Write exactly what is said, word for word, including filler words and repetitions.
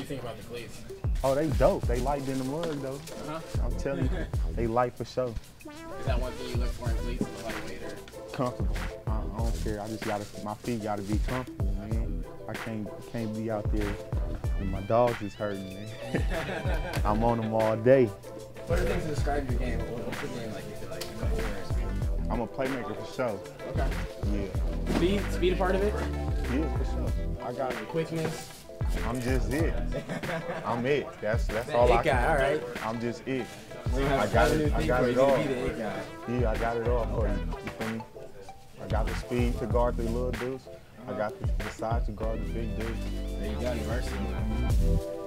think about the cleats? Oh, they dope. They light in the mud, though. Uh-huh. I'm telling you, they light for sure. Is that one thing you look for in cleats, the lightweight or? Comfortable. I, I don't care. I just gotta, my feet gotta be comfortable, man. I can't, can't be out there and my dog is hurting, man. I'm on them all day. What are things to describe your game? What's your game like? You feel like a couple words? I'm a playmaker for sure. Okay. Yeah. Speed, speed a part of it? Yeah, for sure. I got it. Quickness. I'm just it. I'm it. That's that's That all it I guy, can. all right. I'm just it. We have I got a it. new I thing got for it you. You all. can be the it guy. Yeah, I got it all for you. You feel me? I got the speed to guard the little dudes. I got the, the size to guard the big dudes. There you go, you're versatile.